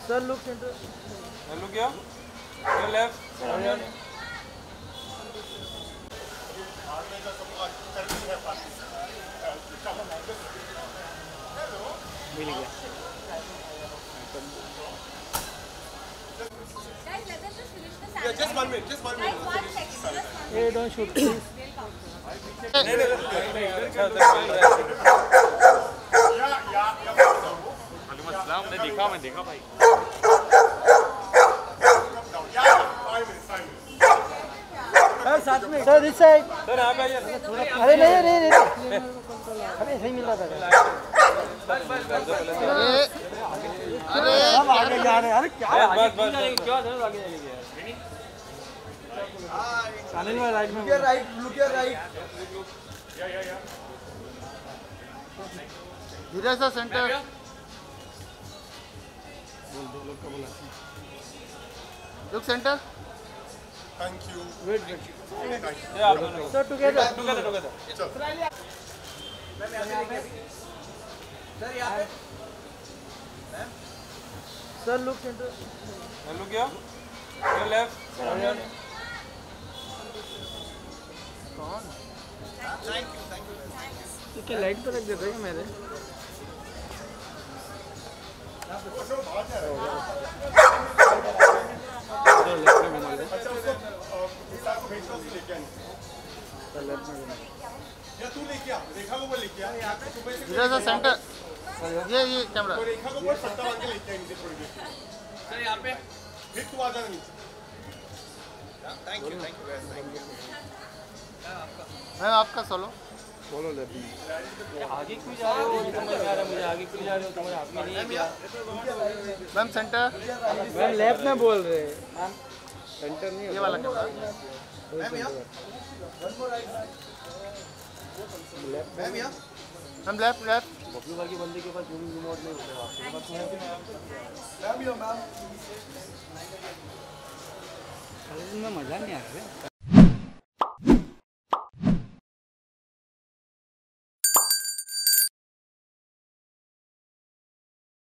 Sir, look into. Look here. Your left. मिल गया. Guys, let us just finish the sandwich. Yeah, just 1 minute. Just 1 minute. Guys, 1 second. Just 1 Hey, don't shoot, please. minute. We'll count. मैं देखा भाई. साथ में. Sir, this side. Sir आप आइए. अरे नहीं. अरे सही मिल रहा था. अरे हम आगे जा रहे हैं. अरे क्या बस क्यों आगे जाएंगे यार. अनिल भाई राइट में. Look here, right. धीरे से centre. Look centre. Thank you. Wait. Yeah, Sir, together. Sir, look into. look here. Your left. क्या लाइट तो रख देते हैं मेरे. तू लेके आ, रेखा को बोल लेके आ. धीरे से सेंटर. ये कैमरा. तो रेखा को बोल पट्टा बांध के लेके आ नीचे थोड़ी देर. सर यहाँ पे. फिर तू आ जाना नीचे. थैंक यू मैम आपका सोलो. आगे क्यों जा रहे हो नहीं समझ में आ रहा मुझे. आगे क्यों जा रहे हो तुम्हारे हाथ में नहीं है क्या. Ma'am centre. मैम लेफ्ट में बोल रहे हैं. सेंटर नहीं. ये वाला कैमरा. Ma'am left. बबलू भाई के बंदे के पास जूम रिमोट नहीं होता. आपके पास है. में मजा नहीं आ रहा है.